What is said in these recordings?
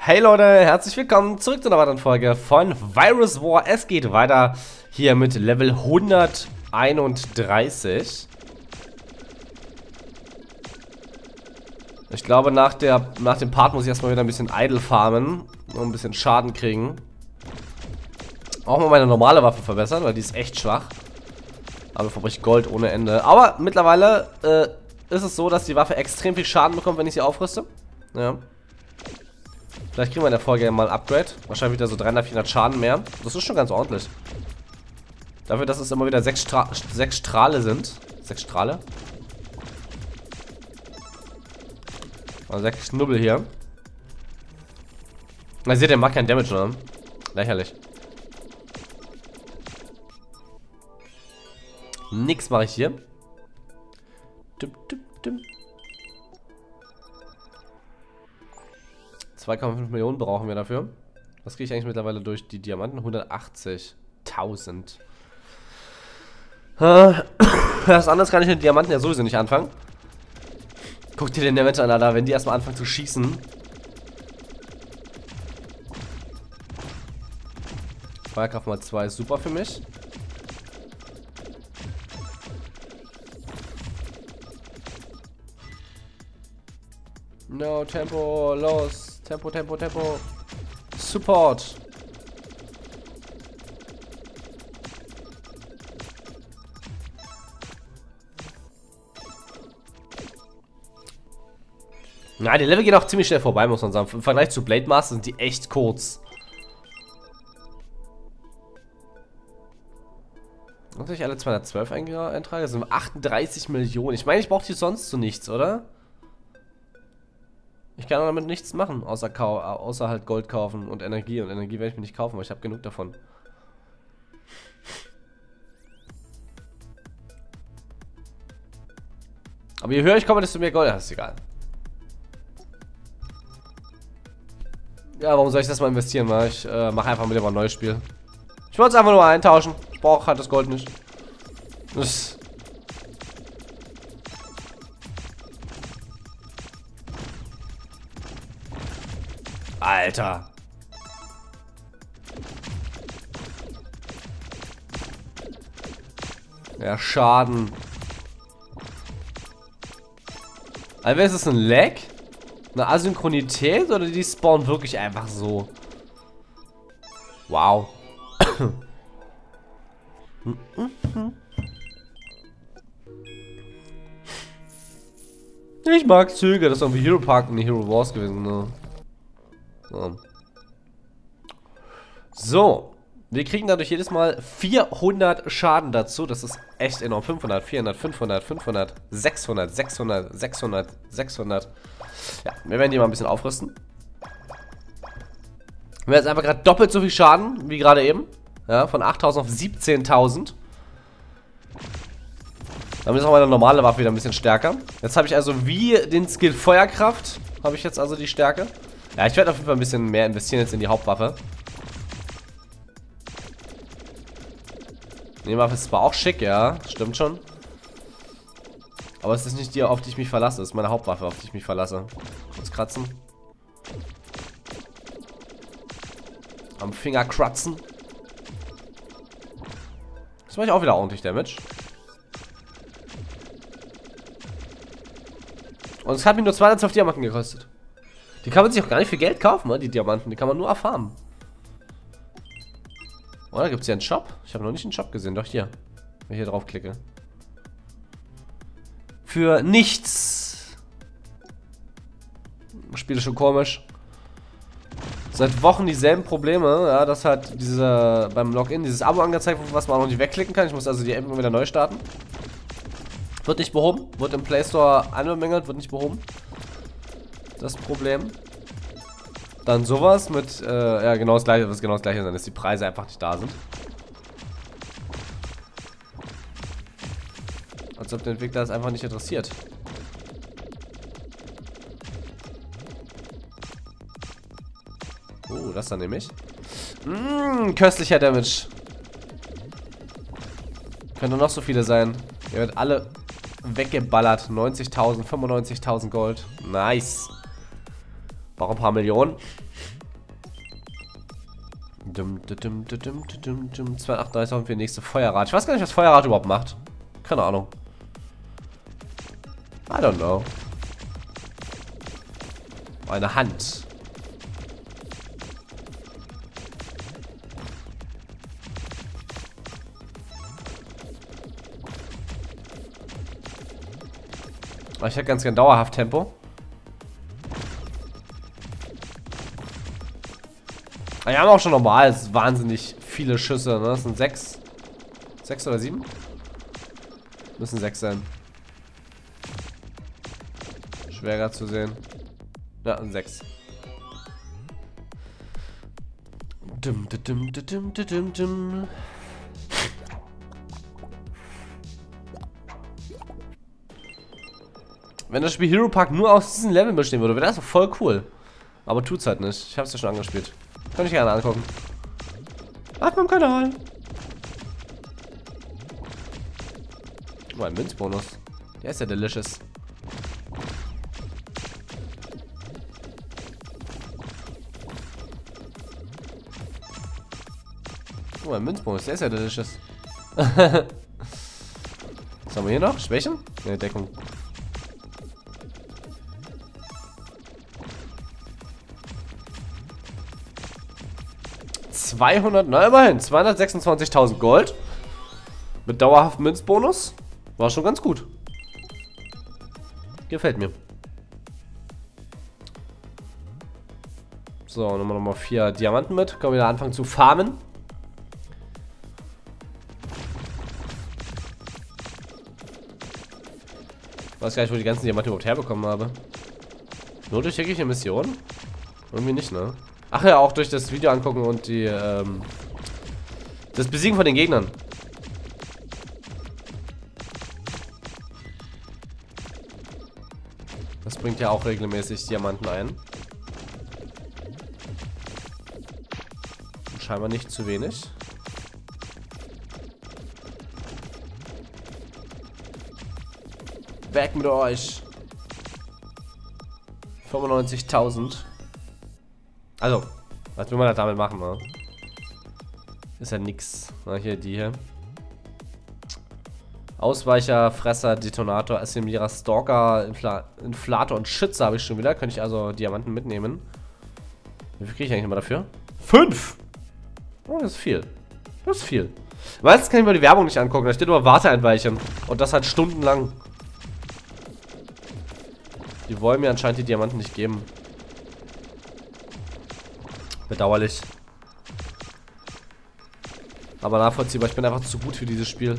Hey Leute, herzlich willkommen zurück zu einer weiteren Folge von Virus War. Es geht weiter hier mit Level 131. Ich glaube, nach dem Part muss ich erstmal wieder ein bisschen Idle farmen und ein bisschen Schaden kriegen. Auch mal meine normale Waffe verbessern, weil die ist echt schwach. Aber verbricht Gold ohne Ende. Aber mittlerweile ist es so, dass die Waffe extrem viel Schaden bekommt, wenn ich sie aufrüste. Ja. Vielleicht kriegen wir in der Folge mal ein Upgrade. Wahrscheinlich wieder so 300, 400 Schaden mehr. Das ist schon ganz ordentlich. Dafür, dass es immer wieder 6 Strahle sind. 6 Strahle? Also 6 Knubbel hier. Na, seht ihr, der macht keinen Damage, ne? Lächerlich. Nix mache ich hier. 2,5 Millionen brauchen wir dafür. Was kriege ich eigentlich mittlerweile durch die Diamanten? 180.000. Das anders kann ich mit Diamanten ja sowieso nicht anfangen. Guck dir den Damage an, Alter, wenn die erstmal anfangen zu schießen. Feuerkraft mal 2 ist super für mich. No, Tempo, los. Tempo, Tempo, Tempo. Support. Na, die Level gehen auch ziemlich schnell vorbei, muss man sagen. Im Vergleich zu Blade Master sind die echt kurz. Und ich alle 212 eintrage, das sind 38 Millionen. Ich meine, ich brauche die sonst zu nichts, oder? Ich kann damit nichts machen, außer halt Gold kaufen und Energie. Und Energie werde ich mir nicht kaufen, weil ich habe genug davon. Aber je höher ich komme, desto mehr Gold. Das ist egal. Ja, warum soll ich das mal investieren? Weil ich mache einfach wieder mal ein neues Spiel. Ich wollte es einfach nur eintauschen. Ich brauche halt das Gold nicht. Das Alter. Ja, Schaden. Also ist es ein Lag? Eine Asynchronität oder die spawnen wirklich einfach so? Wow. Ich mag Züge, das ist irgendwie Hero Park und die Hero Wars gewesen, ne? So, wir kriegen dadurch jedes Mal 400 Schaden dazu. Das ist echt enorm. 500, 400, 500, 500, 600, 600, 600, 600. Ja, wir werden die mal ein bisschen aufrüsten. Wir haben jetzt einfach gerade doppelt so viel Schaden wie gerade eben. Ja, von 8.000 auf 17.000. Damit ist auch meine normale Waffe wieder ein bisschen stärker. Jetzt habe ich also wie den Skill Feuerkraft, habe ich jetzt also die Stärke. Ja, ich werde auf jeden Fall ein bisschen mehr investieren jetzt in die Hauptwaffe. Die Waffe ist zwar auch schick, ja, stimmt schon. Aber es ist nicht die, auf die ich mich verlasse. Es ist meine Hauptwaffe, auf die ich mich verlasse. Kurz kratzen. Am Finger kratzen. Das mache ich auch wieder ordentlich Damage. Und es hat mir nur 212 Diamanten gekostet. Die kann man sich auch gar nicht für Geld kaufen, ne? Die Diamanten. Die kann man nur erfarmen. Oder gibt es hier einen Shop? Ich habe noch nicht einen Shop gesehen. Doch hier. Wenn ich hier drauf klicke. Für nichts. Das Spiel ist schon komisch. Seit Wochen dieselben Probleme. Ja, dass halt beim Login dieses Abo angezeigt wird, was man auch noch nicht wegklicken kann. Ich muss also die App immer wieder neu starten. Wird nicht behoben. Wird im Play Store anbemängelt. Wird nicht behoben. Das Problem. Dann sowas mit, ja, genau das gleiche, was genau das gleiche sein, dass die Preise einfach nicht da sind. Als ob der Entwickler es einfach nicht interessiert. Oh, das dann nämlich. Köstlicher Damage. Können noch so viele sein. Ihr werdet alle weggeballert. 90.000, 95.000 Gold. Nice. Brauche ein paar Millionen. 238 haben wir nächste Feuerrad. Ich weiß gar nicht, was Feuerrad überhaupt macht. Keine Ahnung. I don't know. Eine Hand. Ich hätte ganz gern dauerhaft Tempo. Wir haben auch schon normal wahnsinnig viele Schüsse, ne? Das sind 6. 6 oder 7? Müssen 6 sein. Schwerer zu sehen. Ja, 6. Wenn das Spiel Hero Park nur aus diesen Leveln bestehen würde, wäre das doch voll cool. Aber tut's halt nicht. Ich hab's ja schon angespielt. Kann ich gerne angucken. Auf meinem Kanal. Oh, ein Münzbonus. Der ist ja delicious. Oh, ein Münzbonus. Der ist ja delicious. Was haben wir hier noch? Schwächen? Ne, Deckung. 200, na immerhin, 226.000 Gold. Mit dauerhaftem Münzbonus. War schon ganz gut. Gefällt mir. So, nehmen wir nochmal 4 Diamanten mit. Können wir wieder anfangen zu farmen. Ich weiß gar nicht, wo ich die ganzen Diamanten überhaupt herbekommen habe. Nur durch jegliche Mission? Irgendwie nicht, ne? Ach ja, auch durch das Video angucken und die, das Besiegen von den Gegnern. Das bringt ja auch regelmäßig Diamanten ein. Und scheinbar nicht zu wenig. Weg mit euch! 95.000. Also, was will man da damit machen, ne? Ist ja nix. Na, hier, die hier. Ausweicher, Fresser, Detonator, Assimilierer, Stalker, Inflator und Schütze habe ich schon wieder. Könnte ich also Diamanten mitnehmen. Wie viel kriege ich eigentlich immer dafür? 5! Oh, das ist viel. Das ist viel. Meistens kann ich mir die Werbung nicht angucken. Da steht nur Warte ein Weilchen. Und das halt stundenlang. Die wollen mir anscheinend die Diamanten nicht geben. Bedauerlich. Aber nachvollziehbar, ich bin einfach zu gut für dieses Spiel.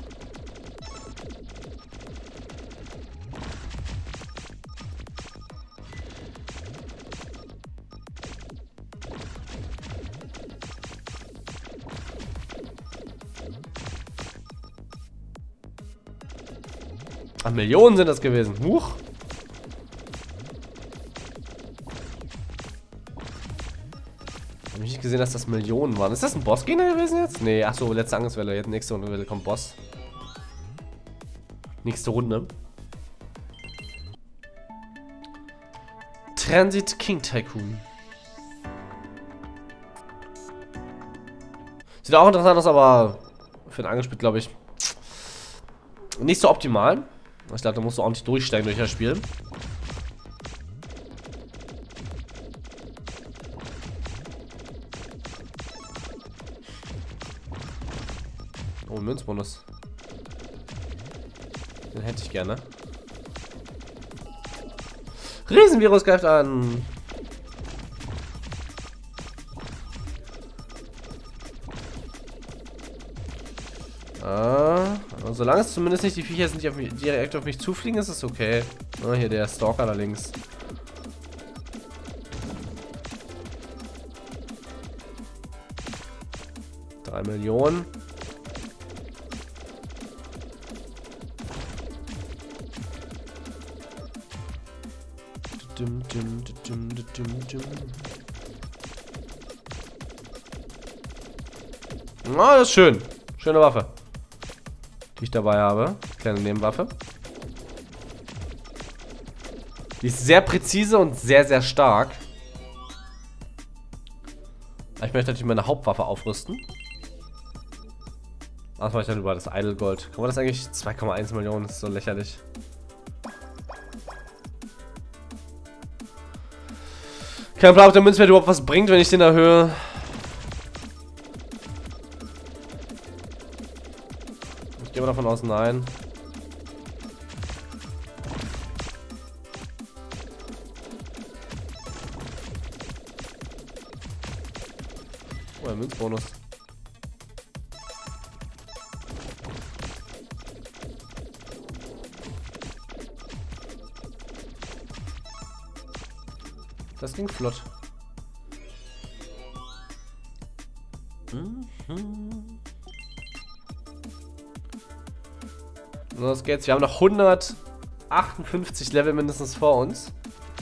Ach, Millionen sind das gewesen. Huch. Hab ich nicht gesehen, dass das Millionen waren. Ist das ein Bossgegner gewesen jetzt? Nee, ach so, letzte Angriffswelle. Jetzt nächste Runde kommt Boss. Nächste Runde. Transit King Tycoon. Sieht auch interessant aus, aber für den angespielt, glaube ich, nicht so optimal. Ich glaube, da musst du auch nicht durchsteigen durch das Spiel. Oh, Münzbonus. Den hätte ich gerne. Riesenvirus greift an. Solange es zumindest nicht die Viecher sind, die direkt auf mich zufliegen, ist es okay. Oh, hier der Stalker da links. $3 Millionen. Oh, das ist schön. Schöne Waffe, die ich dabei habe. Kleine Nebenwaffe. Die ist sehr präzise und sehr, sehr stark. Ich möchte natürlich meine Hauptwaffe aufrüsten. Was mache ich dann über das Idle Gold? Kann man das eigentlich? 2,1 Millionen, das ist so lächerlich. Kein Plan, ob der Münzwert überhaupt was bringt, wenn ich den erhöhe. Ich gehe mal davon aus, nein. Oh, ein Münzbonus. Das ging flott. Los geht's. Wir haben noch 158 Level mindestens vor uns.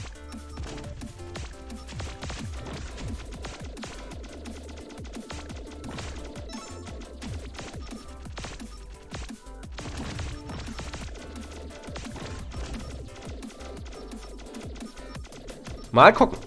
Mal gucken.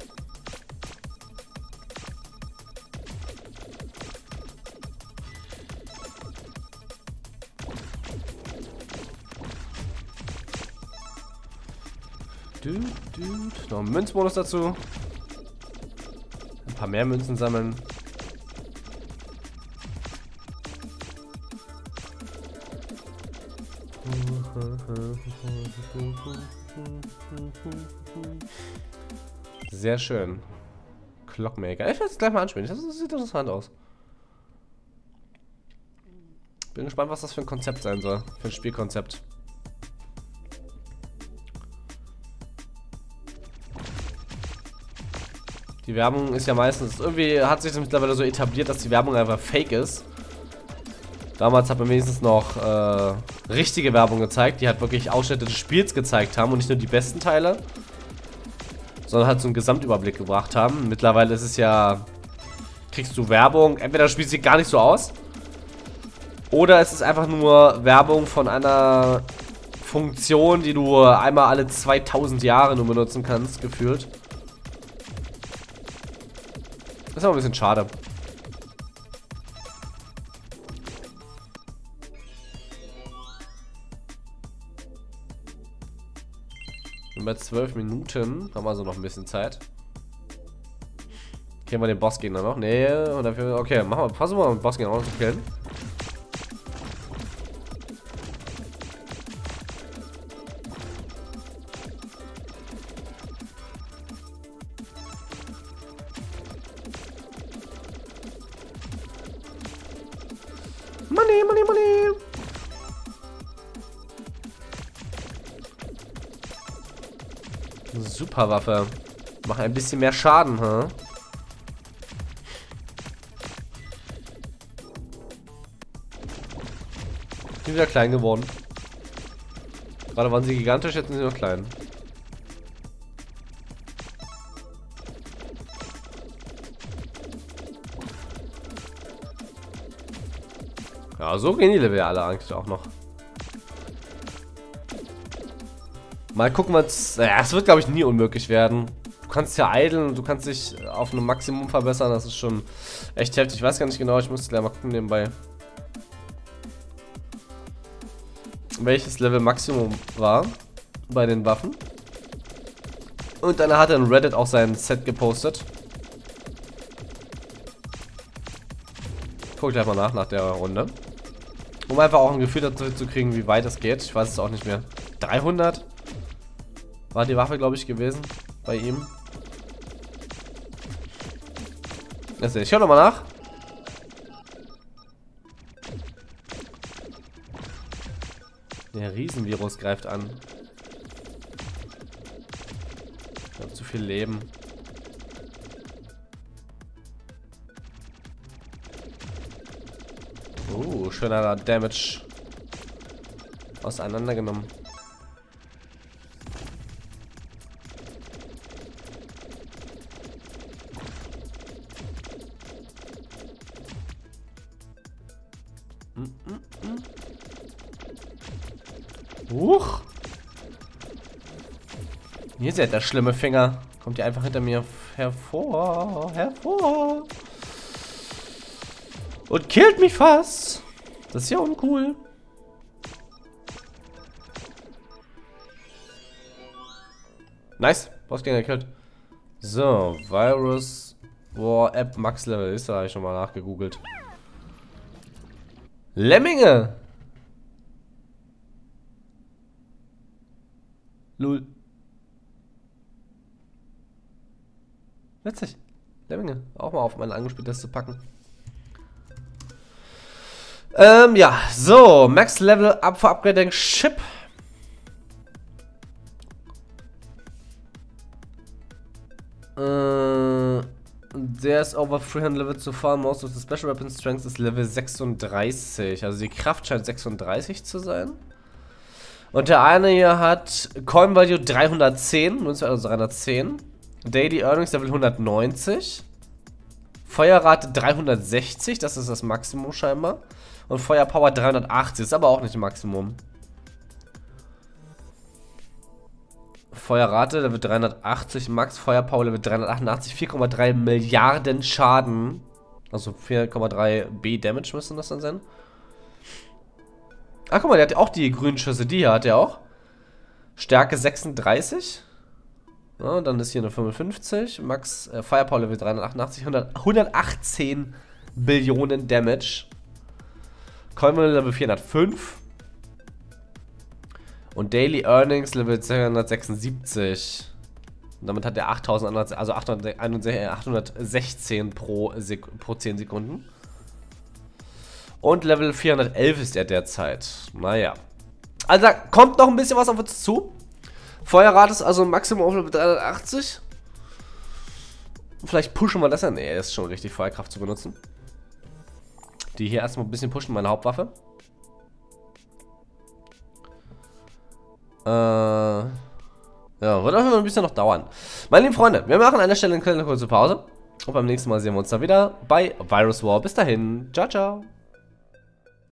Noch ein Münzbonus dazu. Ein paar mehr Münzen sammeln. Sehr schön. Clockmaker. Ich werde es gleich mal anspielen. Das sieht interessant aus. Bin gespannt, was das für ein Konzept sein soll. Für ein Spielkonzept. Die Werbung ist ja meistens... Irgendwie hat sich das mittlerweile so etabliert, dass die Werbung einfach fake ist. Damals hat man wenigstens noch richtige Werbung gezeigt, die halt wirklich Ausschnitte des Spiels gezeigt haben und nicht nur die besten Teile, sondern halt so einen Gesamtüberblick gebracht haben. Mittlerweile ist es ja, kriegst du Werbung, entweder das Spiel sieht gar nicht so aus, oder es ist einfach nur Werbung von einer Funktion, die du einmal alle 2000 Jahre nur benutzen kannst, gefühlt. Das ist aber ein bisschen schade. Bei 12 Minuten haben wir also noch ein bisschen Zeit. Killen wir den Bossgegner noch? Nee, und dafür. Okay, machen wir. Versuchen wir mal den Bossgegner auch noch zu killen. Money, money, money! Super Waffe. Macht ein bisschen mehr Schaden, hä? Sind wieder klein geworden. Gerade waren sie gigantisch, jetzt sind sie noch klein. Ja, so gehen die Level alle eigentlich auch noch. Mal gucken, was... Ja, es wird, glaube ich, nie unmöglich werden. Du kannst ja idlen und du kannst dich auf einem Maximum verbessern. Das ist schon echt heftig. Ich weiß gar nicht genau, ich muss gleich mal gucken nebenbei. Welches Level Maximum war bei den Waffen. Und dann hat er in Reddit auch sein Set gepostet. Guck ich gleich mal nach der Runde. Um einfach auch ein Gefühl dazu zu kriegen, wie weit es geht. Ich weiß es auch nicht mehr. 300? War die Waffe, glaube ich, gewesen bei ihm. Ich höre nochmal nach. Der Riesenvirus greift an. Ich habe zu viel Leben. Schöner Damage auseinandergenommen. Huch! Hier ist ja der schlimme Finger. Kommt ihr einfach hinter mir hervor, hervor. Und killt mich fast. Das ist ja uncool. Nice. Bossgänger gekillt. So, Virus War App Max Level ist da, habe ich schon mal nachgegoogelt. Lemminge! Lul. Witzig. Lemminge. Auch mal auf meine Angespieltes zu packen. Ja. So. Max Level Up for Upgrading Ship. There's over 300 Levels so far. Most of the Special Weapon Strength ist Level 36. Also die Kraft scheint 36 zu sein. Und der eine hier hat Coin Value 310, also 310. Daily Earnings Level 190. Feuerrate 360, das ist das Maximum scheinbar. Und Feuerpower 380, ist aber auch nicht Maximum. Feuerrate Level 380, Max Feuerpower Level 388, 4,3 Milliarden Schaden. Also 4,3 B Damage müssen das dann sein. Ach, guck mal, der hat auch die grünen Schüsse. Die hier hat er auch. Stärke 36. Ja, dann ist hier eine 55. Max Firepower Level 388. 118 Billionen Damage. Coin Level 405. Und Daily Earnings Level 276. Und damit hat er 8.000, also 816 pro 10 Sekunden. Und Level 411 ist er derzeit. Naja. Also da kommt noch ein bisschen was auf uns zu. Feuerrate ist also Maximum auf Level 380. Vielleicht pushen wir das ja. Nee, ist schon richtig, Feuerkraft zu benutzen. Die hier erstmal ein bisschen pushen, meine Hauptwaffe. Ja, wird auf jeden Fall ein bisschen noch dauern. Meine lieben Freunde, wir machen an der Stelle eine kleine kurze Pause. Und beim nächsten Mal sehen wir uns dann wieder bei Virus War. Bis dahin. Ciao, ciao.